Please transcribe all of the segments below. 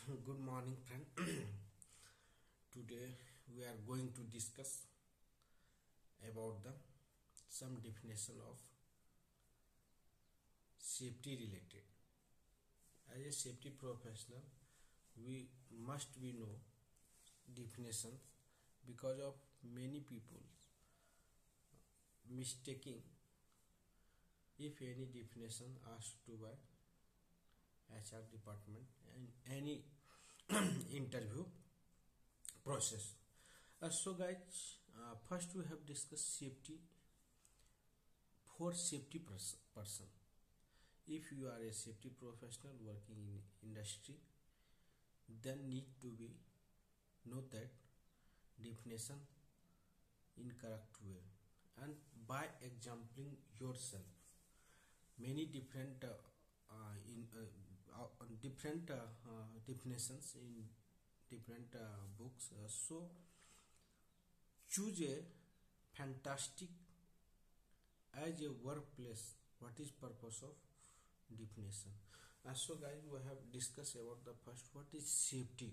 Good morning, friend. Today we are going to discuss about the some definition of safety related. As a safety professional, we must be know definitions because of many people mistaking if any definition asked to by HR department and any interview process. So guys, first we have discussed safety for safety person. If you are a safety professional working in industry, then need to be know that definition in correct way and by exempling yourself. Many different different definitions in different books. So choose a fantastic as a workplace. What is purpose of definition? So guys, we have discussed about the first. What is safety?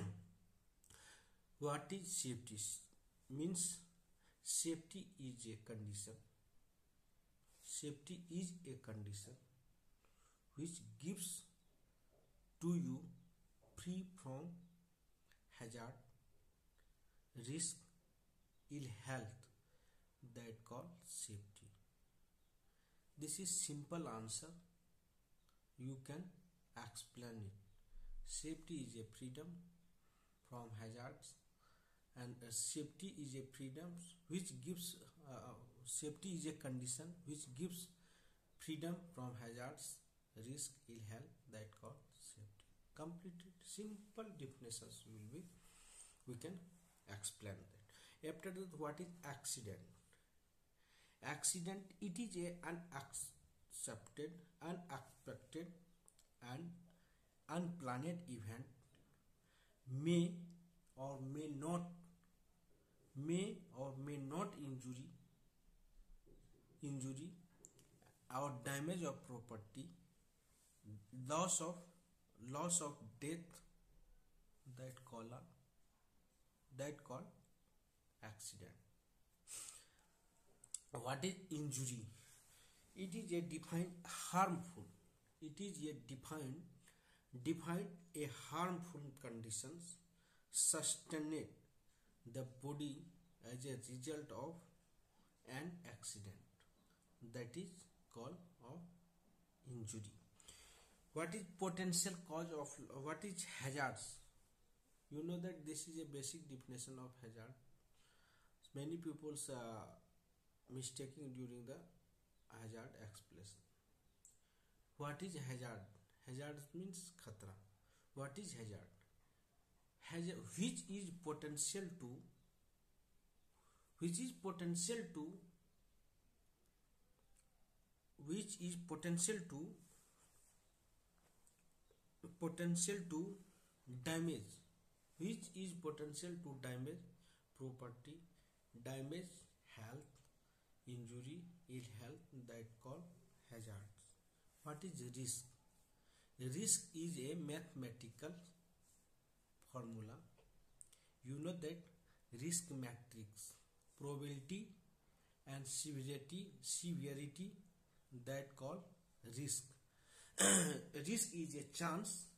What is safety? Means safety is a condition. Safety is a condition which gives to you free from hazard, risk, ill health, that called safety. This is simple answer. You can explain it. Safety is a freedom from hazards, and safety is a freedom which gives safety is a condition which gives freedom from hazards, risk, ill health, that called safety. Completed simple definitions will be we can explain that. After that, what is accident? Accident, it is a unaccepted, unexpected and unplanned event, may or may not injury or damage of property, loss of death, that called accident. What is injury? It is a defined harmful. It is a defined a harmful conditions sustained the body as a result of an accident, that is called of injury. What is potential cause of, what is hazards? You know that this is a basic definition of hazard. Many people mistaking during the hazard expression. What is hazard? Hazard means khatra. What is hazard? Hazard which is potential to damage, which is potential to damage property, damage health, injury, ill health, that called hazards. What is risk? Risk is a mathematical formula. You know that risk matrix, probability and severity, that called risk. Risk is a chance.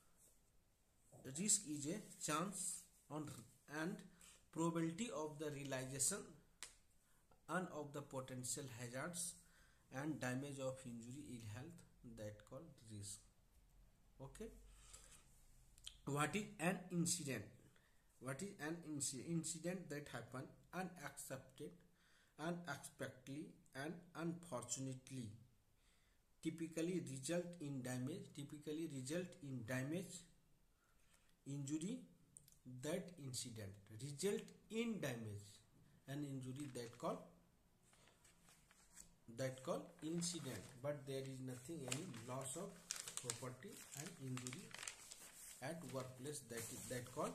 Risk is a chance on and probability of the realization and of the potential hazards and damage of injury, ill health, that called risk. Okay. What is an incident? What is an incident that happen unaccepted, unexpectedly and unfortunately, typically result in damage, injury, that incident result in damage and injury, that called incident, but there is nothing any loss of property and injury at workplace, that called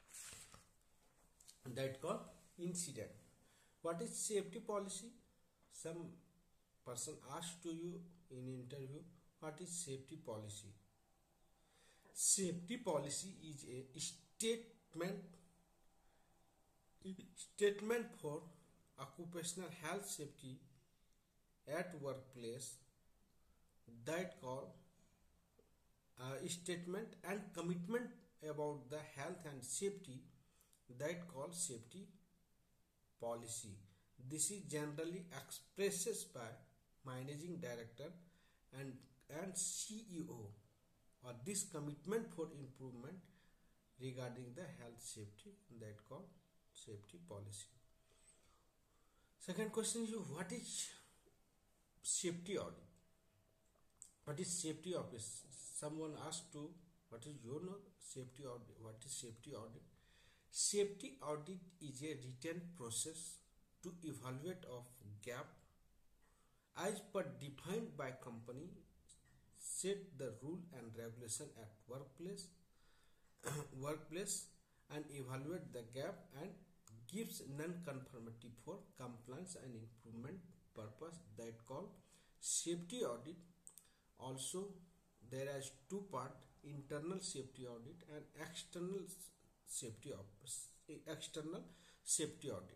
incident. What is safety policy? Some person asked to you in interview, what is safety policy? Safety policy is a statement for occupational health safety at workplace that call a statement and commitment about the health and safety that call safety policy. This is generally expressed by managing director and CEO, or this commitment for improvement regarding the health safety that call safety policy. Second question is, what is safety audit? What is safety office? Someone asked to, what is your know safety audit? What is safety audit? Safety audit is a written process to evaluate of gap as per defined by company, set the rule and regulation at workplace and evaluate the gap and gives non-conformity for compliance and improvement purpose that call safety audit. Also there is two part: internal safety audit and external safety audit.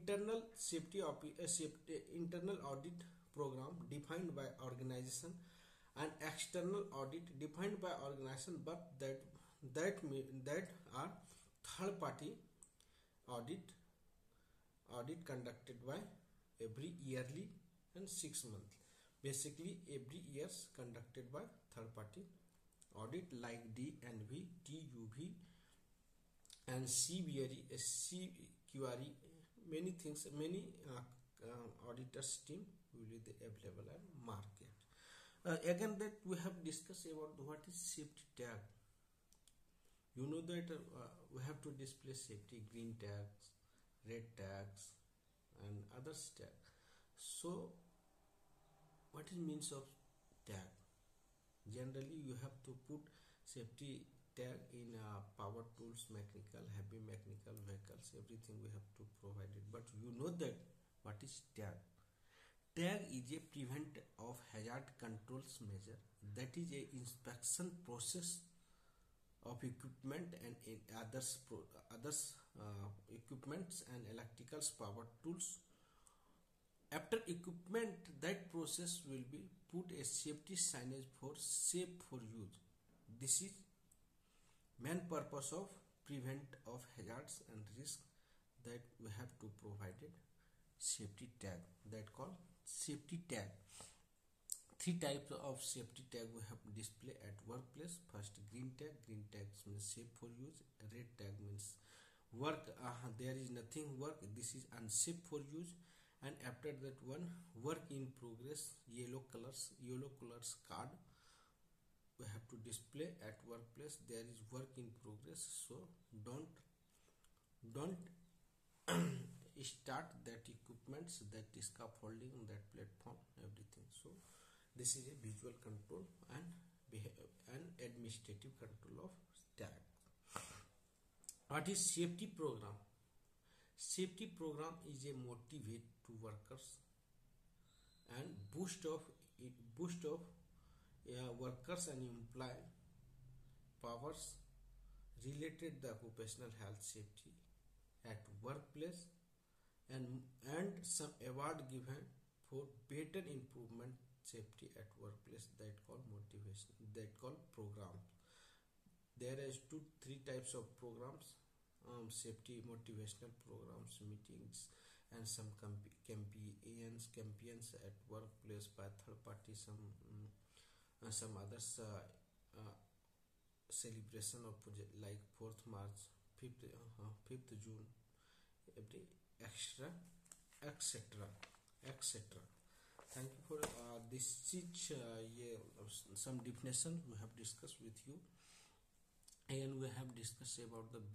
Internal audit program defined by organization and external audit defined by organization, but that are third party audit conducted by every yearly and 6 months. Basically every years conducted by third party audit like DNV, TUV and CBRE, SCQRE, many things, many auditors team will be available at market. Again, that we have discussed about what is safety tag. You know that we have to display safety green tags, red tags and other tags. So what is means of tag? Generally you have to put safety tag in power tools, mechanical, heavy mechanical vehicles, everything we have to provide it. But you know that what is tag? Tag is a prevent of hazard controls measure, that is a inspection process of equipment and others equipments and electrical power tools. After equipment, that process will be put a safety signage for safe for use. This is main purpose of prevent of hazards and risk, that we have to provide it safety tag that called safety tag. Three types of safety tag we have display at workplace. First, green tag. Green tag means safe for use. Red tag means work, there is nothing work, this is unsafe for use. And after that one, work in progress. Yellow colors card we have to display at workplace. There is work in progress, so don't start that equipments, that scaffolding, that platform, everything. So this is a visual control and administrative control of tag. What is safety program? Safety program is a motivate to workers and boost of workers and employee powers related the occupational health safety at workplace, and some award given for better improvement safety at workplace, that call motivation, that call programs. There is three types of programs: safety motivational programs, meetings, and some campaigns at workplace by third party, some others celebration of like 4th March, 5th June, every extra, etc. Thank you for this is some definition we have discussed with you, and we have discussed about the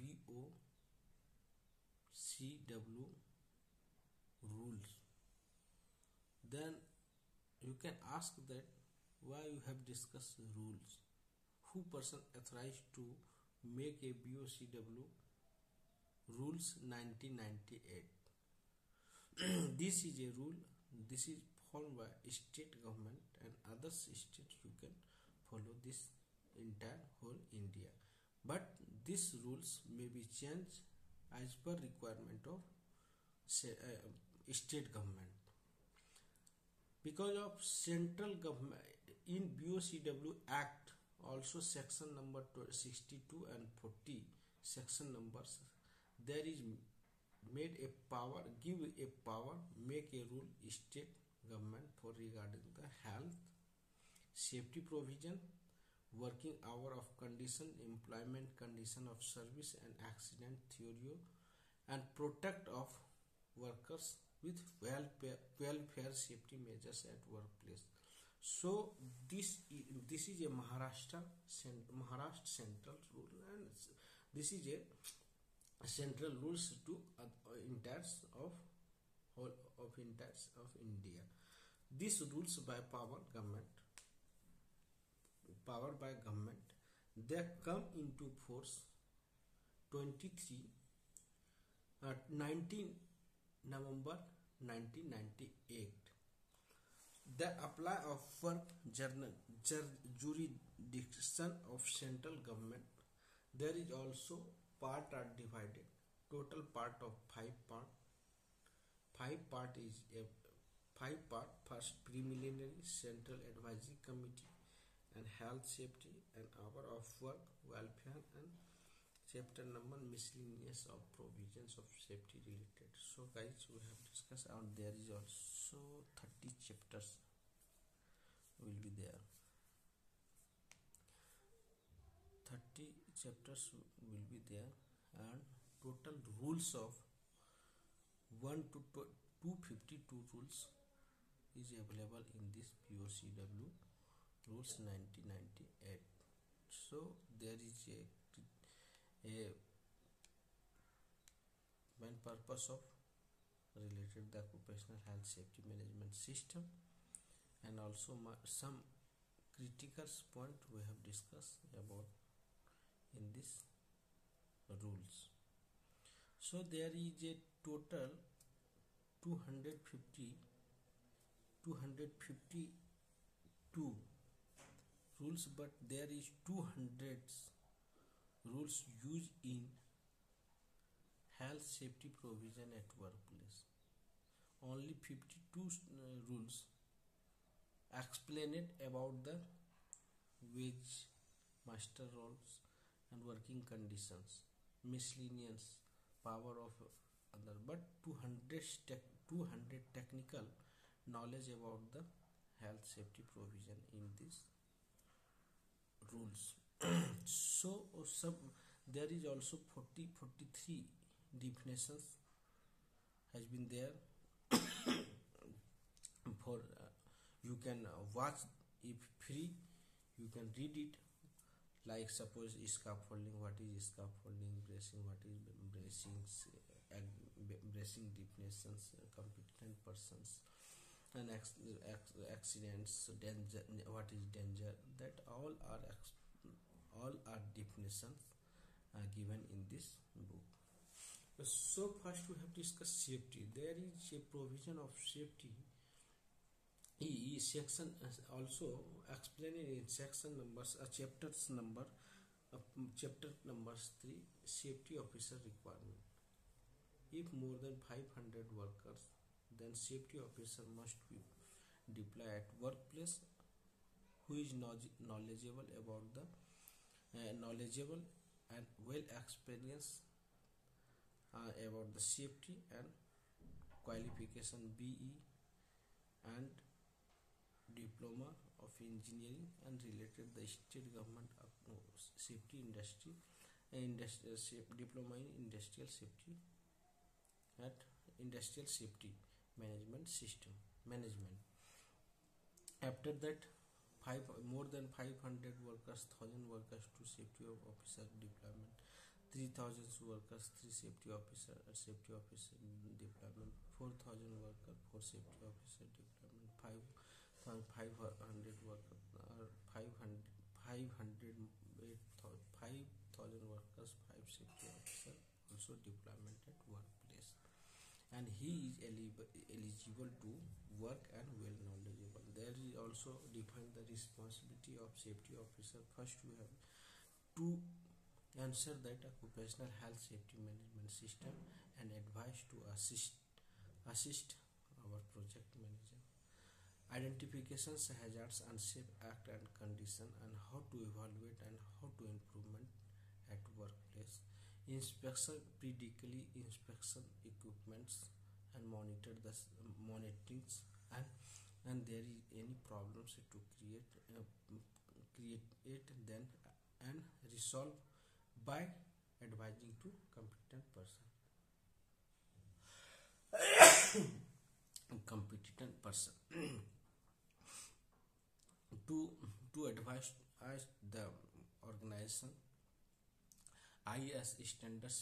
BOCW rules. Then you can ask that why you have discussed rules, who person authorized to make a BOCW rules 1998. This is a rule, this is formed by state government and other states. You can follow this entire whole India. But these rules may be changed as per requirement of state government. Because of central government in BOCW Act, also section number 62 and 40 section numbers, there is made a power, give a power, make a rule state government for regarding the health, safety provision, working hour of condition, employment condition of service and accident theory, and protect of workers with welfare safety measures at workplace. So this is a Maharashtra central rule, and this is a central rules to entire of whole of entire of India. These rules by powered by government, they come into force 19 November 1998. The apply of work jurisdiction of central government. There is also part are divided. Total part of 5 part. 5 part is a 5 part. First, preliminary central advisory committee and health safety and hour of work, welfare, and chapter number miscellaneous of provisions of safety related. So guys, we have discussed, and there is also 30 chapters will be there. 30 chapters will be there, and total rules of 1 to 252 rules is available in this BOCW rules 1998. So there is a main purpose of related the occupational health safety management system, and also some critical point we have discussed about in this rules. So there is a total 252 rules, but there is 200 rules used in health safety provision at workplace. Only 52 rules explained about the wage, master roles, and working conditions, miscellaneous, power of other, but 200 technical knowledge about the health safety provision in these rules. So there is also 43 definitions has been there for you can watch if free, you can read it, like suppose scaffolding, what is scaffolding, bracing, what is bracing definitions, competent persons, and accidents, danger, what is danger, that all are definitions given in this book. So first we have discussed safety. There is a provision of safety section also explained in section numbers, chapters number chapter numbers 3, safety officer requirement. If more than 500 workers, then safety officer must be deployed at workplace, who is knowledgeable about the knowledgeable and well experienced about the safety, and qualification BE and diploma of engineering, and related the state government safety industry, diploma in industrial safety at industrial safety management system management. After that, more than 500 workers, 1,000 workers to safety officer deployment, 3,000 workers, 3 safety officer deployment, 4,000 workers, 4 safety officer deployment, 500 workers, 5,000 workers, 5 safety officer also deployment at workplace. and he is eligible to work and well knowledgeable. There is also define the responsibility of safety officer. First, we have to ensure that occupational health safety management system and advice to assist our project manager. Identifications, hazards, unsafe act and condition, and how to evaluate and how to improvement at workplace. Inspection, periodically inspection equipments and monitor the monitorings, and there is any problems to create it then and resolve by advising to competent person. Competent person to advise the organization. IS standards,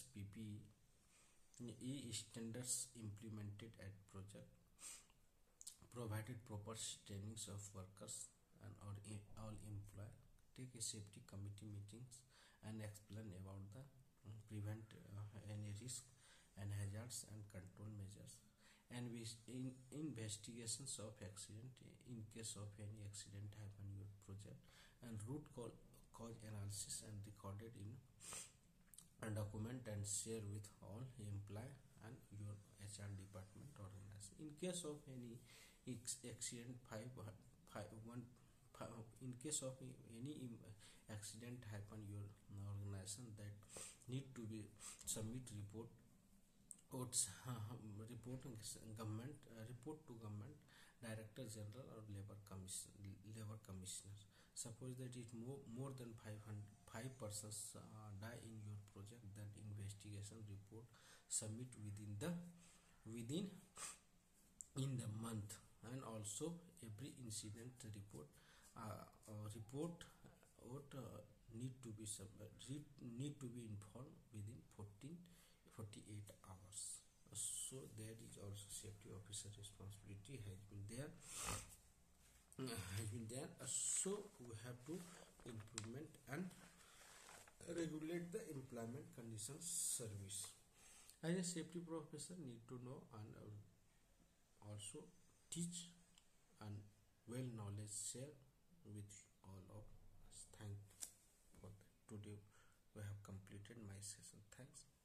PPE standards implemented at project, provided proper trainings of workers and all employees, take a safety committee meetings and explain about the prevent any risk and hazards and control measures, and we in investigations of accident in case of any accident happen in your project, and root cause analysis and recorded in a document and share with all employee and your HR department organization. In case of any accident, in case of any accident happen your organization, that need to be submit report report to government director general or labor commissioner. Suppose that it more than 5 persons die in your project, then investigation report submit within in the month, and also every incident report need to be informed within 48 hours. So there is also safety officer responsibility has been there. So we have to implement and regulate the employment conditions service. As a safety professor, need to know and also teach and well knowledge share with all of us. Thank for that. Today we have completed my session. Thanks.